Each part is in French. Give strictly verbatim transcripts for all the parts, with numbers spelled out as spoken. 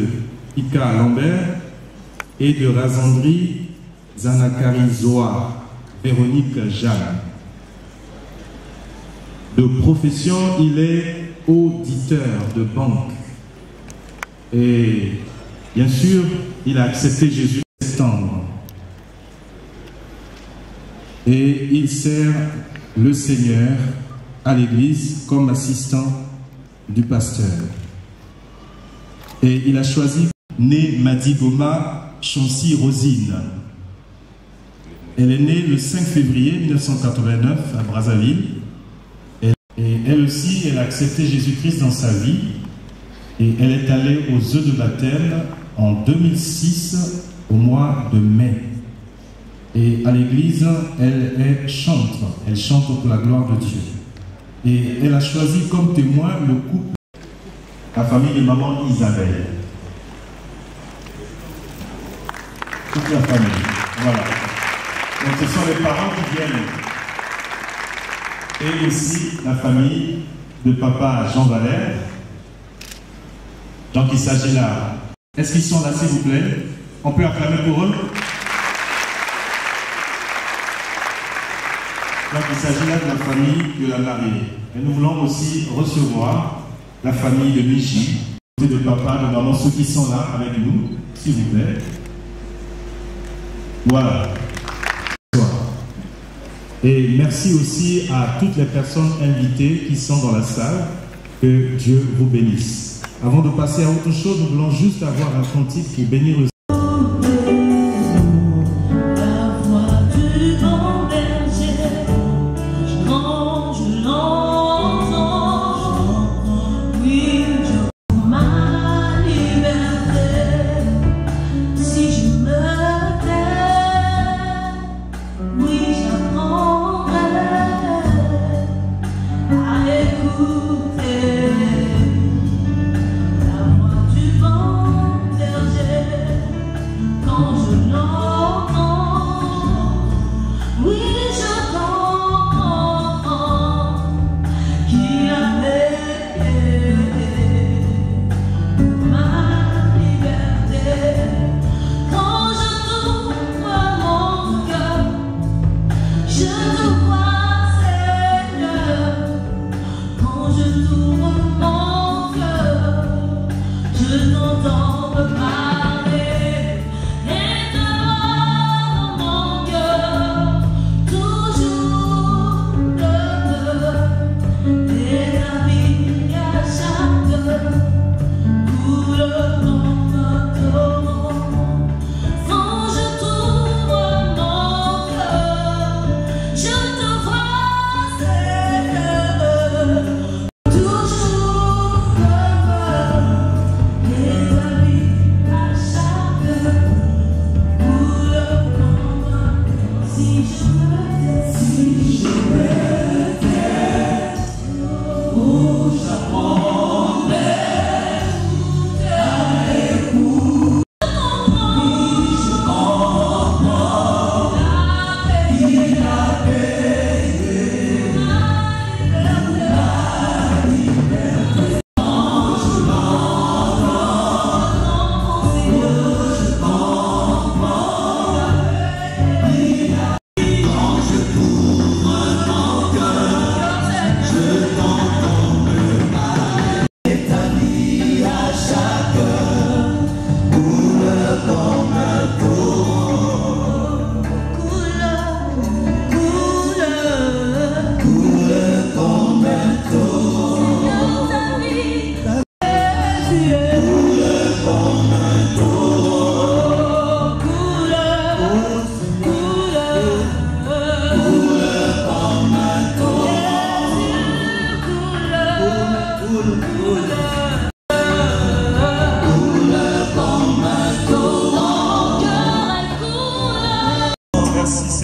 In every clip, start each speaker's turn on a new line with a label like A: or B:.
A: Ika Lambert et de Razandri Zanakari Zoa, Véronique Jeanne. De profession, il est auditeur de banque. Et bien sûr, il a accepté Jésus en septembre. Et il sert le Seigneur à l'église comme assistant du pasteur. Et il a choisi née Madigoma Chancy Rosine. Elle est née le cinq février mille neuf cent quatre-vingt-neuf à Brazzaville. Et elle aussi, elle a accepté Jésus-Christ dans sa vie. Et elle est allée aux œufs de baptême en deux mille six, au mois de mai. Et à l'église, elle est chantre. Elle chante pour la gloire de Dieu. Et elle a choisi comme témoin le couple, la famille de maman Isabelle. Toute la famille. Voilà. Donc ce sont les parents qui viennent. Et aussi la famille de papa Jean Valère. Donc il s'agit là. Est-ce qu'ils sont là, s'il vous plaît? On peut acclamer pour eux? Donc il s'agit là de la famille de la mariée. Et nous voulons aussi recevoir la famille de Michi, de papa, de maman, ceux qui sont là avec nous, s'il vous plaît. Voilà. Et merci aussi à toutes les personnes invitées qui sont dans la salle. Que Dieu vous bénisse. Avant de passer à autre chose, nous voulons juste avoir un cantique pour bénir le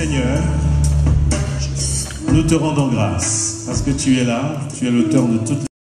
A: Nous te rendons grâce parce que tu es là, tu es l'auteur de toutes